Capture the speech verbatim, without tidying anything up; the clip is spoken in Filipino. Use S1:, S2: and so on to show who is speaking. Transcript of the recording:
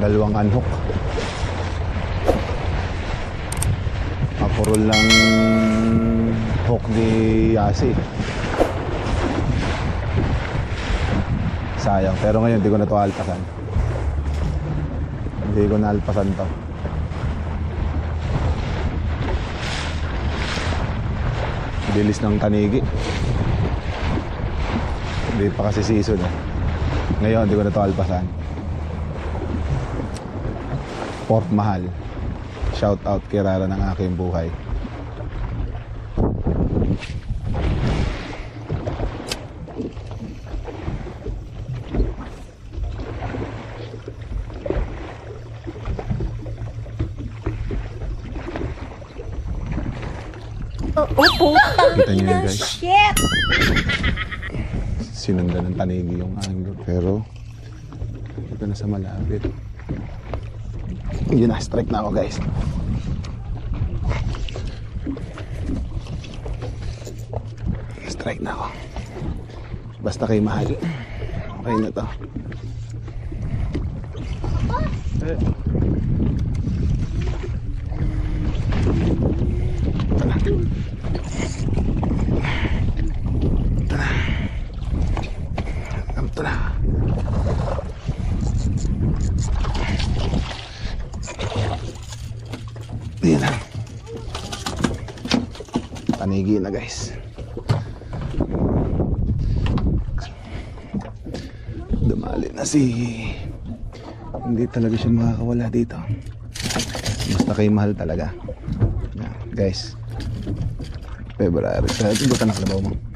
S1: Dalawang unhook. Mapurol lang hook ni Yasi. Sayang, pero ngayon hindi ko na to alpasan. Hindi ko na alpasan to. Bilis ng tanigi. Hindi pa kasi season eh. Ngayon hindi ko na to alpasan. Port Mahal. Shout out kay Rara ng aking buhay.
S2: Oh, putang
S1: Kita niyo yun,
S2: ina,
S1: guys?
S2: shit!
S1: Sinundan ng tanigi yung angle. Pero ito na sa malapit. Yun na, strike na ako guys. Strike na ako. Basta kay mahal. Okay na to. Eh. Ito na. Ito na. Ito na. Yan na. Tanigi na guys. Dumali na si... Hindi talaga siya makakawala dito. Basta kay mahal talaga. Yan, guys. February. Ito ba ka nakalabaw mo?